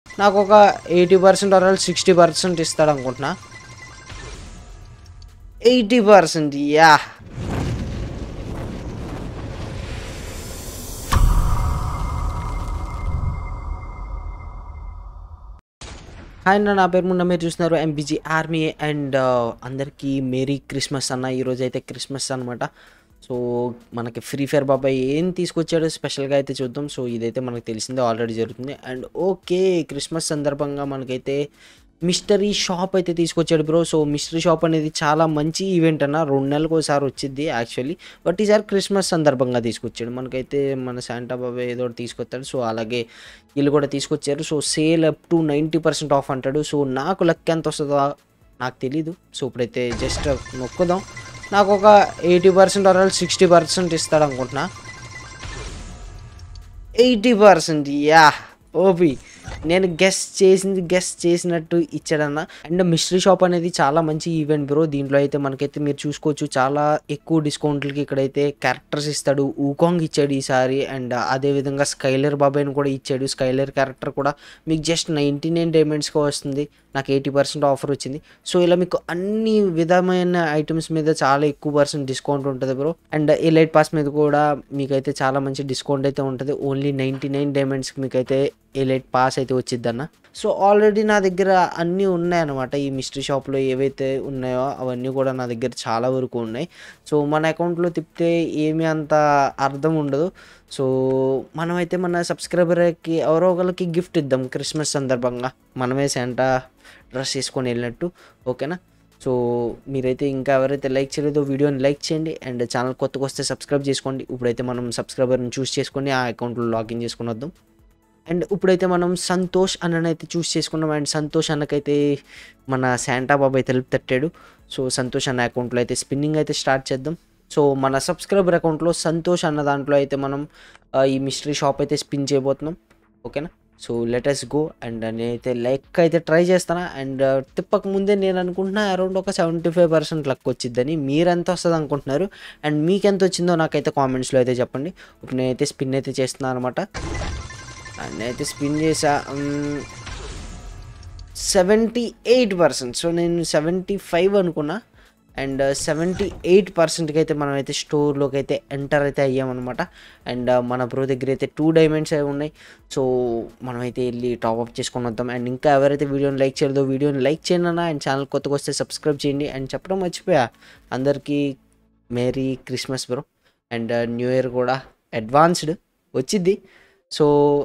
నాకు ఒక 80% ఆర్ 60% ఇస్తాడు అనుకుంటున్నా. 80% యా. హాయ్ అన్న, నా పేరు మున్న, మీరు చూస్తున్నారు ఎంబీజీ ఆర్మీ. అండ్ అందరికీ మేరీ క్రిస్మస్ అన్న. ఈరోజు అయితే క్రిస్మస్ అనమాట. సో మనకి ఫ్రీ ఫైర్ బాబాయ్ ఏం తీసుకొచ్చాడో స్పెషల్గా అయితే చూద్దాం. సో ఇదైతే మనకు తెలిసిందే, ఆల్రెడీ జరుగుతుంది. అండ్ ఓకే, క్రిస్మస్ సందర్భంగా మనకైతే మిస్టరీ షాప్ అయితే తీసుకొచ్చాడు బ్రో. సో మిస్టరీ షాప్ అనేది చాలా మంచి ఈవెంట్ అన్న, 2 నెలలకు ఒకసారి వచ్చింది యాక్చువల్లీ. బట్ ఈసారి క్రిస్మస్ సందర్భంగా తీసుకొచ్చాడు. మనకైతే మన శాంటా బాబాయ్ ఏదో ఒకటి తీసుకొచ్చాడు. సో అలాగే వీళ్ళు కూడా తీసుకొచ్చారు. So sale up to 90% off అంటాడు. సో నాకు లక్ ఎంత వస్తుందో నాకు తెలీదు. సో ఇప్పుడైతే జస్ట్ నొక్కుదాం. నాకు ఒక 80% ఆర్ 60% ఇస్తాడు అనుకుంటున్నా. 80% యా. ఓపి, నేను గెస్ చేసినట్టు ఇచ్చాడన్న. అండ్ మిస్టరీ షాప్ అనేది చాలా మంచి ఈవెంట్ బ్రో. దీంట్లో అయితే మనకైతే మీరు చూసుకోవచ్చు, చాలా ఎక్కువ డిస్కౌంట్లకి ఇక్కడైతే క్యారెక్టర్స్ ఇస్తాడు. ఊకాంగ్ ఇచ్చాడు ఈసారి. అండ్ అదేవిధంగా స్కైలర్ బాబాయ్ని కూడా ఇచ్చాడు. స్కైలర్ క్యారెక్టర్ కూడా మీకు జస్ట్ 99 డైమండ్స్కి వస్తుంది. నాకు 80% ఆఫర్ వచ్చింది. సో ఇలా మీకు అన్ని విధమైన ఐటమ్స్ మీద చాలా ఎక్కువ పర్సెంట్ డిస్కౌంట్ ఉంటుంది బ్రో. అండ్ ఎలైట్ పాస్ మీద కూడా మీకైతే చాలా మంచి డిస్కౌంట్ అయితే ఉంటుంది. ఓన్లీ 99 డైమండ్స్కి మీకైతే ఎలైట్ పాస్ అయితే వచ్చిద్దన్న. సో ఆల్రెడీ నా దగ్గర అన్నీ ఉన్నాయన్నమాట. ఈ మిస్టరీ షాప్లో ఏవైతే ఉన్నాయో అవన్నీ కూడా నా దగ్గర చాలా వరకు ఉన్నాయి. సో మన అకౌంట్లో తిప్పితే ఏమీ అంత అర్థం ఉండదు. సో మనమైతే మన సబ్స్క్రైబర్కి ఎవరో ఒకరికి గిఫ్ట్ ఇద్దాం క్రిస్మస్ సందర్భంగా, మనమే శాంటా డ్రెస్ వేసుకొని వెళ్ళినట్టు. ఓకేనా? సో మీరైతే ఇంకా ఎవరైతే లైక్ చేయలేదో వీడియోని లైక్ చేయండి. అండ్ ఛానల్ కొత్తగా వస్తే సబ్స్క్రైబ్ చేసుకోండి. ఇప్పుడైతే మనం సబ్స్క్రైబర్ని చూస్ చేసుకొని ఆ అకౌంట్లో లాగిన్ చేసుకుని వద్దాం. అండ్ ఇప్పుడైతే మనం సంతోష్ అన్ననైతే చూస్ చేసుకున్నాం. అండ్ సంతోష్ అన్నకైతే మన శాంటా బాబాయ్ తెలుపు తట్టాడు. సో సంతోష్ అన్న అకౌంట్లో అయితే స్పిన్నింగ్ అయితే స్టార్ట్ చేద్దాం. సో మన సబ్స్క్రైబర్ అకౌంట్లో సంతోష్ అన్న దాంట్లో అయితే మనం ఈ మిస్టరీ షాప్ అయితే స్పిన్ చేయబోతున్నాం. ఓకేనా? So let's go. అండ్ నేనైతే లైక్ అయితే ట్రై చేస్తాను. అండ్ తిప్పక ముందే నేను అనుకుంటున్నా అరౌండ్ ఒక 75% లక్ వచ్చిద్దని. మీరు ఎంత వస్తుంది అనుకుంటున్నారు అండ్ మీకు ఎంత వచ్చిందో నాకైతే కామెంట్స్లో అయితే చెప్పండి. ఇప్పుడు నేనైతే స్పిన్ అయితే చేస్తున్నాను అనమాట. అండ్ నేనైతే స్పిన్ చేసా 78%. సో నేను 75 అనుకున్నా. అండ్ 78%కి అయితే మనమైతే స్టోర్లోకి అయితే ఎంటర్ అయితే అయ్యామన్నమాట. అండ్ మన బ్రో దగ్గర అయితే 2 డైమండ్స్ అవి ఉన్నాయి. సో మనమైతే వెళ్ళి టాప్అప్ చేసుకొని వద్దాం. అండ్ ఇంకా ఎవరైతే వీడియోని లైక్ చేయలేదో వీడియోని లైక్ చేయండి అన్న. అండ్ ఛానల్ కొత్తగా వస్తే సబ్స్క్రైబ్ చేయండి. అండ్ చెప్పడం మర్చిపోయా, అందరికీ merry Christmas bro. And new year కూడా అడ్వాన్స్డ్ వచ్చిద్ది. సో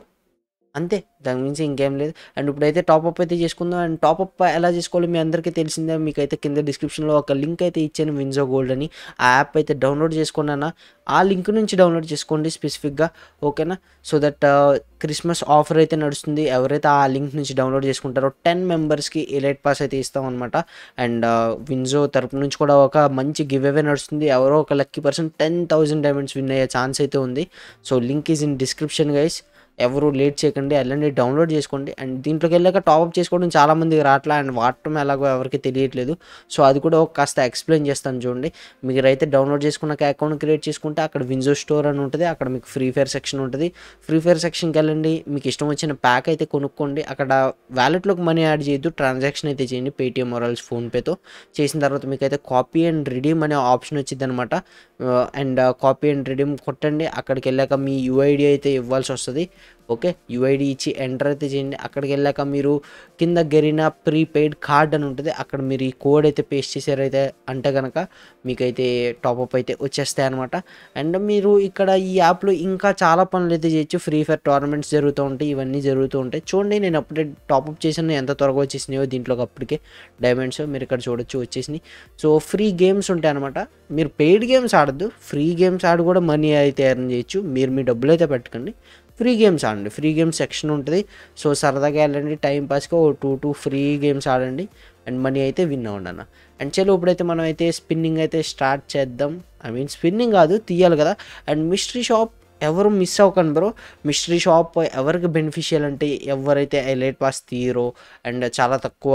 అంతే, దాని మించి ఇంకేం లేదు. అండ్ ఇప్పుడైతే టాప్అప్ అయితే చేసుకుందాం. అండ్ టాప్అప్ ఎలా చేసుకోవాలో మీ అందరికీ తెలిసిందే. మీకైతే కింద డిస్క్రిప్షన్లో ఒక లింక్ అయితే ఇచ్చాను, విన్జో గోల్డ్ అని. ఆ యాప్ అయితే డౌన్లోడ్ చేసుకున్నాను. ఆ లింక్ నుంచి డౌన్లోడ్ చేసుకోండి స్పెసిఫిక్గా. ఓకేనా? సో దట్ క్రిస్మస్ ఆఫర్ అయితే నడుస్తుంది. ఎవరైతే ఆ లింక్ నుంచి డౌన్లోడ్ చేసుకుంటారో 10 మెంబర్స్కి ఎలైట్ పాస్ అయితే ఇస్తాం అనమాట. అండ్ విన్జో తరపు నుంచి కూడా ఒక మంచి గివ్ అవే నడుస్తుంది. ఎవరో ఒక లక్కీ పర్సన్ 10,000 డైమండ్స్ విన్ అయ్యే ఛాన్స్ అయితే ఉంది. So link is in description guys. ఎవరు లేట్ చేయకండి, వెళ్ళండి డౌన్లోడ్ చేసుకోండి. అండ్ దీంట్లోకి వెళ్ళాక టాప్అప్ చేసుకోవడం చాలామందికి రావట్లే. అండ్ వాడటం ఎలాగో ఎవరికి తెలియట్లేదు. సో అది కూడా ఒక కాస్త ఎక్స్ప్లెయిన్ చేస్తాను చూడండి. మీరైతే డౌన్లోడ్ చేసుకున్నాక అకౌంట్ క్రియేట్ చేసుకుంటే అక్కడ విన్జో స్టోర్ అని ఉంటుంది. అక్కడ మీకు ఫ్రీ ఫైర్ సెక్షన్ ఉంటుంది. ఫ్రీ ఫైర్ సెక్షన్కి వెళ్ళండి, మీకు ఇష్టం వచ్చిన ప్యాక్ అయితే కొనుక్కోండి. అక్కడ వ్యాలెట్లోకి మనీ యాడ్ చేయొద్దు, ట్రాన్సాక్షన్ అయితే చేయండి పేటిఎం ఆర్ఎల్స్ ఫోన్పేతో. చేసిన తర్వాత మీకైతే కాపీ అండ్ రిడీమ్ అనే ఆప్షన్ వచ్చింది అనమాట. అండ్ కాపీ అండ్ రిడీమ్ కొట్టండి. అక్కడికి వెళ్ళాక మీ యూఐడి అయితే ఇవ్వాల్సి వస్తుంది. ఓకే, యూఐడి ఇచ్చి ఎంటర్ అయితే చేయండి. అక్కడికి వెళ్ళాక మీరు కింద గెరినా ప్రీపెయిడ్ కార్డ్ అని ఉంటుంది. అక్కడ మీరు ఈ కోడ్ అయితే పేస్ట్ చేశారైతే అంటే కనుక మీకైతే టాప్అప్ అయితే వచ్చేస్తాయి అనమాట. అండ్ మీరు ఇక్కడ ఈ యాప్లో ఇంకా చాలా పనులు అయితే చేయొచ్చు. ఫ్రీ ఫైర్ టోర్నమెంట్స్ జరుగుతూ ఉంటాయి, ఇవన్నీ జరుగుతూ ఉంటాయి. చూడండి, నేను అప్పుడే టాప్అప్ చేసాను, ఎంత త్వరగా వచ్చేసినాయో దీంట్లోకి అప్పటికే డైమండ్స్ మీరు ఇక్కడ చూడొచ్చు వచ్చేసినాయి. సో ఫ్రీ గేమ్స్ ఉంటాయి అనమాట. మీరు పెయిడ్ గేమ్స్ ఆడద్దు, ఫ్రీ గేమ్స్ ఆడి కూడా మనీ అయితే ఎర్న్ చేయొచ్చు. మీరు మీ డబ్బులు అయితే పెట్టకండి, ఫ్రీ గేమ్స్ ఆడండి. ఫ్రీ గేమ్స్ సెక్షన్ ఉంటుంది. సో సరదాగా వెళ్ళండి, టైంపాస్గా ఓ 2 ఫ్రీ గేమ్స్ ఆడండి అండ్ మనీ అయితే విన్ అవ్వండి అన్న. అండ్ చలో ఇప్పుడైతే మనం అయితే స్పిన్నింగ్ అయితే స్టార్ట్ చేద్దాం. స్పిన్నింగ్ కాదు, తీయాలి కదా. అండ్ మిస్టరీ షాప్ ఎవరు మిస్ అవ్వకండి బ్రో. మిస్టరీ షాప్ ఎవరికి బెనిఫిషియల్ అంటే ఎవరైతే ఎలైట్ పాస్ తీయరో అండ్ చాలా తక్కువ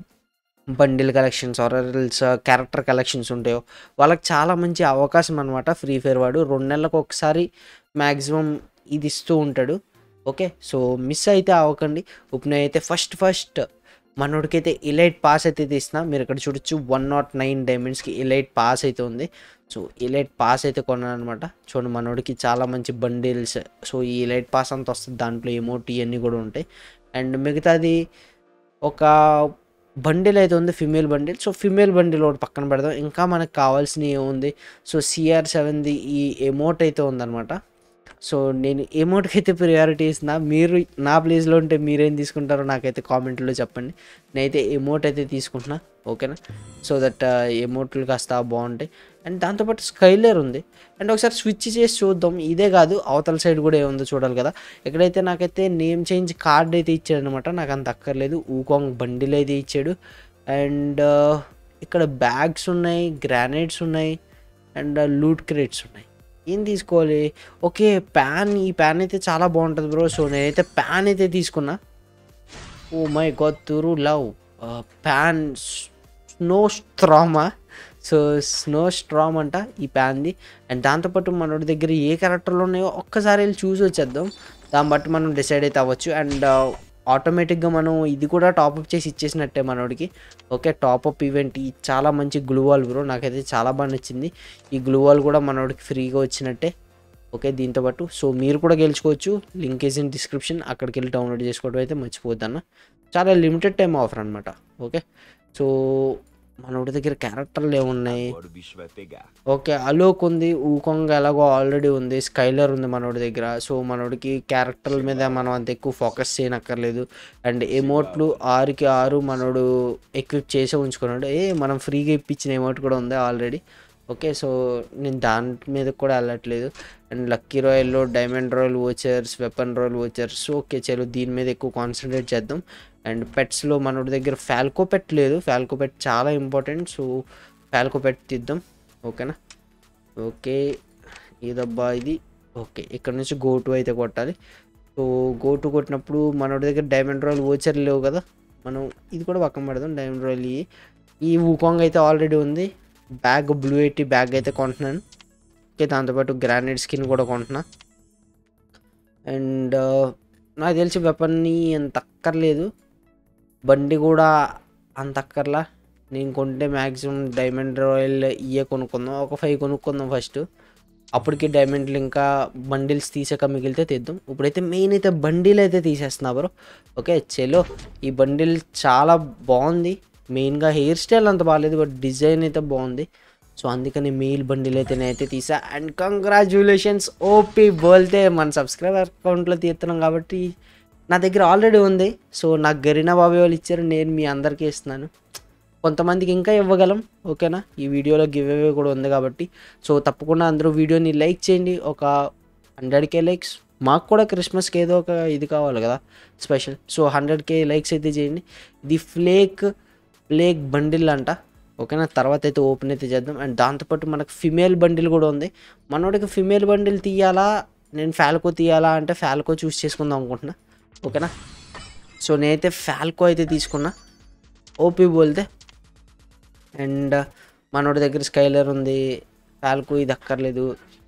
bundle collections or else character collections ఉంటాయో వాళ్ళకి చాలా మంచి అవకాశం అనమాట. ఫ్రీ ఫైర్ వాడు 2 నెలలకు ఒకసారి మ్యాక్సిమం ఇది ఇస్తూ ఉంటాడు. ఓకే. సో మిస్ అయితే అవ్వకండి. ఇప్పుడు నేనైతే ఫస్ట్ మనోడికైతే ఎలైట్ పాస్ అయితే తీస్తున్నా. మీరు ఇక్కడ చూడొచ్చు 109 డైమండ్స్‌కి ఎలైట్ పాస్ అయితే ఉంది. సో ఎలైట్ పాస్ అయితే కొన్నాననమాట. చూడండి మనోడికి చాలా మంచి బండిల్స్. సో ఈ ఎలైట్ పాస్ అంతా వస్తది. దాంట్లో ఎమోట్ ఇయన్నీ కూడా ఉంటాయి. అండ్ మిగతాది ఒక బండిల్ అయితే ఉంది, female bundle. So female bundle ఒకటి పక్కన పెడదాం. ఇంకా మనకు కావాల్సినవి ఏముంది, సో CR7ది ఈ ఎమోట్ అయితే ఉందనమాట. సో నేను ఎమోట్కి అయితే ప్రియారిటీ ఇస్తున్నా. మీరు నా ప్లేస్లో ఉంటే మీరేం తీసుకుంటారో నాకైతే కామెంట్లో చెప్పండి. నేనైతే ఎమోట్ అయితే తీసుకుంటున్నా. ఓకేనా. సో దట్ ఎమోట్లు కాస్త బాగుంటాయి. అండ్ దాంతోపాటు స్కైలర్ ఉంది. అండ్ ఒకసారి స్విచ్ చేసి చూద్దాం. ఇదే కాదు అవతల సైడ్ కూడా ఏముందో చూడాలి కదా. ఎక్కడైతే నాకైతే నేమ్ చేంజ్ కార్డ్ అయితే ఇచ్చాడు అనమాట. నాకు అంత అక్కర్లేదు. ఊకాంగ్ బండిల్ అయితే ఇచ్చాడు. అండ్ ఇక్కడ బ్యాగ్స్ ఉన్నాయి, గ్రానైట్స్ ఉన్నాయి, అండ్ లూట్ క్రేట్స్ ఉన్నాయి. ఏం తీసుకోవాలి? ఓకే, ఈ ప్యాన్ అయితే చాలా బాగుంటుంది బ్రో. సో నేనైతే ప్యాన్ అయితే తీసుకున్నా. Oh my god, true love pan snow storm. So snow storm అంట ఈ ప్యాన్ది. అండ్ దాంతోపాటు మనోడి దగ్గర ఏ క్యారెక్టర్లు ఉన్నాయో ఒక్కసారి వెళ్ళి చూసి వచ్చేద్దాం. దాన్ని బట్టి మనం డిసైడ్ అయితే అవ్వచ్చు. అండ్ ఆటోమేటిక్గా మనం ఇది కూడా టాప్అప్ చేసి ఇచ్చేసినట్టే మనోడికి. ఓకే, టాప్అప్ ఈవెంట్ చాలా మంచి గ్లూవాల్ బ్రో. నాకైతే చాలా బాగా నచ్చింది. ఈ గ్లూవాల్ కూడా మనోడికి ఫ్రీగా వచ్చినట్టే. ఓకే, దీంతో పాటు సో మీరు కూడా గెలుచుకోవచ్చు. Link is in description. అక్కడికి వెళ్ళి డౌన్లోడ్ చేసుకోవడం అయితే మర్చిపోద్దన్న. చాలా లిమిటెడ్ టైం ఆఫర్ అనమాట. ఓకే, సో మనోడి దగ్గర క్యారెక్టర్లు ఏమున్నాయి? ఓకే, అలోక్ ఉంది, ఊకొంగ ఎలాగో ఆల్రెడీ ఉంది, స్కైలర్ ఉంది మనోడి దగ్గర. సో మనోడికి క్యారెక్టర్ల మీద మనం అంత ఎక్కువ ఫోకస్ చేయనక్కర్లేదు. అండ్ ఎమోట్లు 6కి 6 మనోడు ఎక్విప్ చేసే ఉంచుకున్నాడు. మనం ఫ్రీగా ఇప్పించిన ఎమోట్ కూడా ఉంది ఆల్రెడీ. ఓకే, సో నేను దాని మీద కూడా వెళ్ళట్లేదు. అండ్ లక్కీ రాయల్లో diamond royal vouchers, weapon royal vouchers. Okay, చలో దీని మీద ఎక్కువ కాన్సన్ట్రేట్ చేద్దాం. అండ్ పెట్స్లో మనోడి దగ్గర ఫాల్కో పెట్ లేదు. ఫాల్కో పెట్ చాలా ఇంపార్టెంట్. సో ఫాల్కో పెట్ తీద్దాం. ఓకేనా. ఓకే, ఏదబ్బా ఇది. ఓకే, ఇక్కడ నుంచి గోటు అయితే కొట్టాలి. సో గోటు కొట్టినప్పుడు మనోడి దగ్గర డైమండ్ రాయల్ వోచర్ లేవు కదా. మనం ఇది కూడా పక్కన పెడదాం. డైమండ్ రాయల్ ఈ వుకాంగ్ అయితే ఆల్రెడీ ఉంది. బ్యాగ్ బ్లూ 80 బ్యాగ్ అయితే కొంటున్నాను. ఓకే, దాంతోపాటు గ్రానైట్ స్కిన్ కూడా కొంటున్నా. అండ్ నాకు తెలిసి వెపన్ని అంత అక్కర్లేదు. బండి కూడా అంత అక్కర్లా. నేను కొంటే మ్యాక్సిమం డైమండ్ రాయల్ కొనుక్కుందాం. ఒక 5 కొనుక్కుందాం ఫస్ట్. అప్పటికి డైమండ్లు ఇంకా బండిల్స్ తీసాక మిగిలితే తెద్దాం. ఇప్పుడైతే మెయిన్ అయితే బండిల్ అయితే తీసేస్తున్నా బ్రో. ఓకే, చలో ఈ బండిల్ చాలా బాగుంది. మెయిన్గా హెయిర్ స్టైల్ అంత బాగాలేదు, బట్ డిజైన్ అయితే బాగుంది. సో అందుకని మెయిల్ బండిల్ అయితే నేనైతే తీసా. అండ్ కంగ్రాచ్యులేషన్స్ ఓపీ బోల్తే మన సబ్స్క్రైబర్ అకౌంట్లో తీస్తున్నాం కాబట్టి నా దగ్గర ఆల్రెడీ ఉంది. సో నాకు గరీనా బాబాయ్ వాళ్ళు ఇచ్చారు, నేను మీ అందరికీ ఇస్తున్నాను. కొంతమందికి ఇంకా ఇవ్వగలం. ఓకేనా, ఈ వీడియోలో గివ్ అవే కూడా ఉంది కాబట్టి. సో తప్పకుండా అందరూ వీడియోని లైక్ చేయండి. ఒక 100K లైక్స్. మాకు కూడా క్రిస్మస్కి ఏదో ఒక ఇది కావాలి కదా స్పెషల్. సో 100K లైక్స్ అయితే చేయండి. ఇది ఫ్లేక్ బండిల్ అంట. ఓకేనా, తర్వాత అయితే ఓపెన్ అయితే చేద్దాం. అండ్ దాంతోపాటు మనకు ఫిమేల్ బండిల్ కూడా ఉంది. మనోడికి ఫిమేల్ బండిల్ తీయాలా, నేను ఫాల్కో తీయాలా అంటే ఫాల్కో చూస్ చేసుకుందాం అనుకుంటున్నా. ఓకేనా, సో నేనైతే ఫాల్కో అయితే తీసుకున్నా. ఓపీ బోల్తే. అండ్ మనోడి దగ్గర స్కైలర్ ఉంది, ఫాల్కో ఇది అక్కర్లేదు.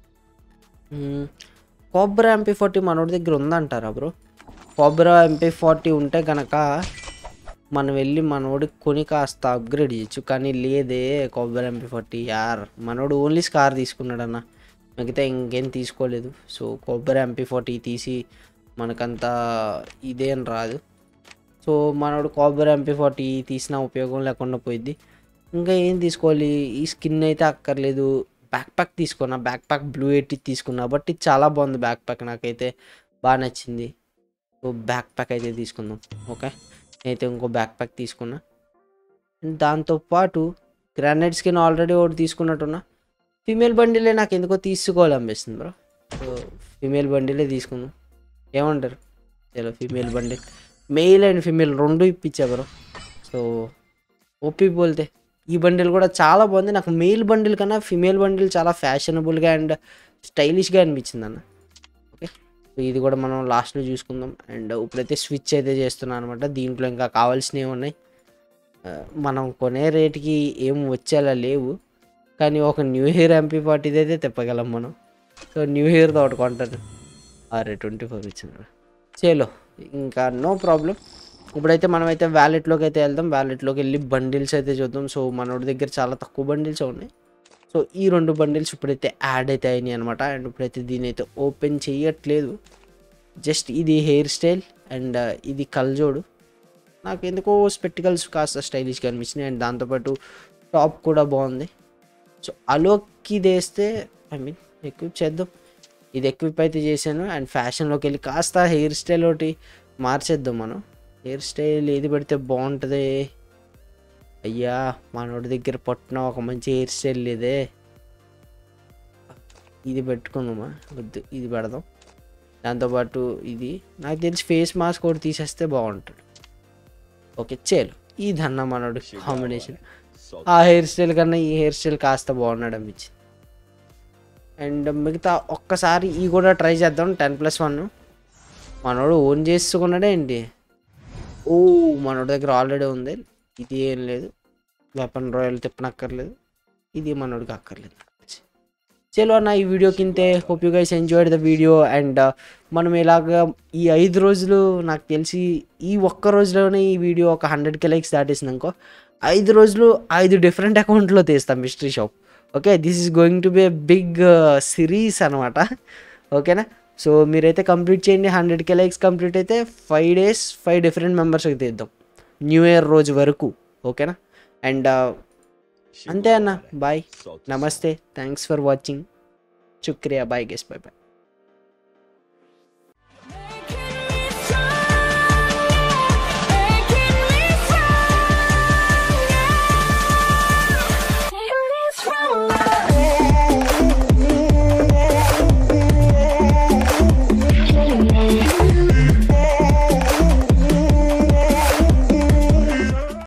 కోబ్రా MP40 మనోడి దగ్గర ఉందంటారా బ్రో? కోబ్రా MP40 ఉంటే కనుక మనం వెళ్ళి మనోడికి కొని కాస్త అప్గ్రేడ్ చేయొచ్చు. కానీ లేదే కోబ్రా MP40 మనోడు ఓన్లీ స్కార్ తీసుకున్నాడన్న, మిగతా ఇంకేం తీసుకోలేదు. సో కోబ్రా MP40 తీసి మనకంత ఇదేం రాదు. సో మనోడు కోబ్రా MP40 తీసిన ఉపయోగం లేకుండా పోయిద్ది. ఇంకా ఏం తీసుకోవాలి? ఈ స్కిన్ అయితే అక్కర్లేదు. బ్యాక్ ప్యాక్ తీసుకున్నా, బ్యాక్ ప్యాక్ బ్లూ 80 తీసుకున్నా. బట్ ఇది చాలా బాగుంది బ్యాక్ ప్యాక్, నాకైతే బాగా నచ్చింది. సో బ్యాక్ ప్యాక్ అయితే తీసుకుందాం. ఓకే, నేనైతే ఇంకో బ్యాక్ ప్యాక్ తీసుకున్నా. దాంతోపాటు గ్రానైట్ స్కిన్ ఆల్రెడీ ఒకటి తీసుకున్నట్టున్నా. ఫీమేల్ బండిలే నాకు ఎందుకో తీసుకోవాలనిపిస్తుంది బ్రో. సో ఫీమేల్ బండిలే తీసుకుందాం, ఏమంటారు? చలో female bundle, male and female రెండు ఇప్పించా బ్రో. సో ఓపీ బోల్తే ఈ బండిల్ కూడా చాలా బాగుంది. నాకు మెయిల్ బండిల్ కన్నా ఫీమేల్ బండిల్ చాలా ఫ్యాషనబుల్గా అండ్ స్టైలిష్గా అనిపించింది అన్న. ఓకే, సో ఇది కూడా మనం లాస్ట్లో చూసుకుందాం. అండ్ ఇప్పుడైతే స్విచ్ అయితే చేస్తున్నాను అనమాట. దీంట్లో ఇంకా కావాల్సినవి ఉన్నాయి. మనం కొనే రేటుకి ఏం వచ్చేలా లేవు, కానీ ఒక న్యూ ఇయర్ MP40 అయితే తిప్పగలం మనం. సో న్యూ ఇయర్తో ఒకటి కొంటాను. 24 ఇచ్చినాడు. చేలో ఇంకా నో ప్రాబ్లం. ఇప్పుడైతే మనమైతే వ్యాలెట్లోకి అయితే వెళ్దాం. వ్యాలెట్లోకి వెళ్ళి బండిల్స్ అయితే చూద్దాం. సో మనోడి దగ్గర చాలా తక్కువ బండిల్స్ ఉన్నాయి. సో ఈ 2 బండిల్స్ ఇప్పుడైతే యాడ్ అయితే అయినాయి అనమాట. అండ్ ఇప్పుడైతే దీని అయితే ఓపెన్ చేయట్లేదు. జస్ట్ ఇది హెయిర్ స్టైల్ అండ్ ఇది కల్జోడు. నాకు ఎందుకో స్పెక్టికల్స్ కాస్త స్టైలిష్గా అనిపించినాయి. అండ్ దాంతోపాటు టాప్ కూడా బాగుంది. సో అలోకి వేస్తే ఎక్విప్ చేద్దాం. ఇది ఎక్విప్ అయితే చేశాను. అండ్ ఫ్యాషన్లోకి వెళ్ళి కాస్త హెయిర్ స్టైల్ ఒకటి మార్చేద్దాం. మనం హెయిర్ స్టైల్ ఏది పెడితే బాగుంటుంది? అయ్యా మనోడి దగ్గర పట్టిన ఒక మంచి హెయిర్ స్టైల్ లేదే. ఇది పెట్టుకుందామా? వద్దు, ఇది పెడదాం. దాంతోపాటు ఇది నాకు తెలిసి ఫేస్ మాస్క్ ఒకటి తీసేస్తే బాగుంటుంది. ఓకే చేలు ఇదన్న మనోడు కాంబినేషన్. ఆ హెయిర్ స్టైల్ కన్నా ఈ హెయిర్ స్టైల్ కాస్త బాగున్నాడు అనిపించింది. అండ్ మిగతా ఒక్కసారి ఈ కూడా ట్రై చేద్దాం. 10+1 మనోడు ఓన్ చేసుకున్నాడే ఏంటి? ఓ మనోడి దగ్గర ఆల్రెడీ ఉంది. ఇది ఏం లేదు, వెపన్ రాయల్ తిప్పనక్కర్లేదు. ఇది మనోడికి అక్కర్లేదు. చలో అన్న ఈ వీడియో కింతే. Hope you guys enjoyed the video. And మనం ఇలాగా ఈ 5 రోజులు నాకు తెలిసి ఈ ఒక్క రోజులోనే ఈ వీడియో ఒక 100K లైక్స్ దాటేసింది అనుకో. 5 రోజులు 5 డిఫరెంట్ అకౌంట్లో తీస్తాం mystery shop. Okay this is going to be a big series అనమాట. ఓకేనా? సో మీరైతే కంప్లీట్ చేయండి. 100K లైక్స్ కంప్లీట్ అయితే 5 days 5 డిఫరెంట్ మెంబర్స్కి తీద్దాం న్యూ ఇయర్ రోజు వరకు. ఓకేనా? అండ్ అంతే అన్న. బాయ్, నమస్తే, థ్యాంక్స్ ఫర్ వాచింగ్, శుక్రియా, బాయ్ గెస్, బాయ్ బాయ్.